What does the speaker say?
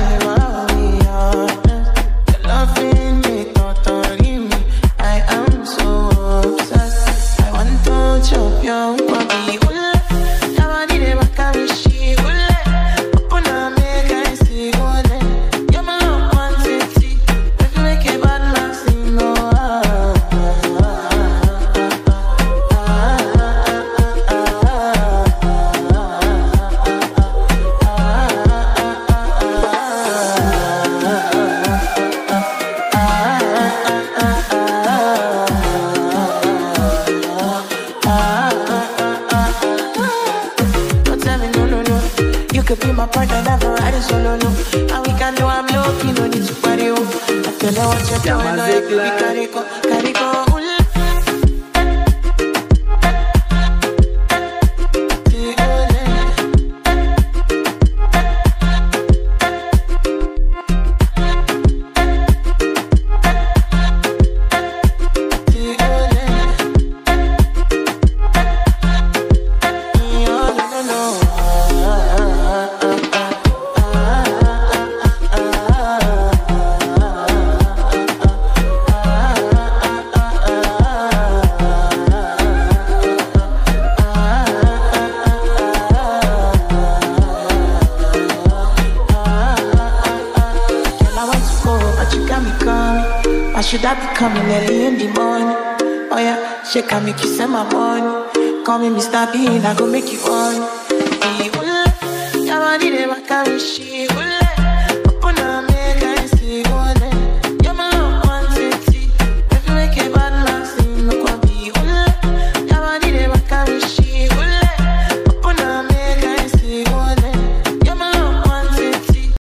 Should I be coming early in the morning? Oh yeah, she can make you send my money. Call me Mr. Bean, I go make you on. Your body never carry shit.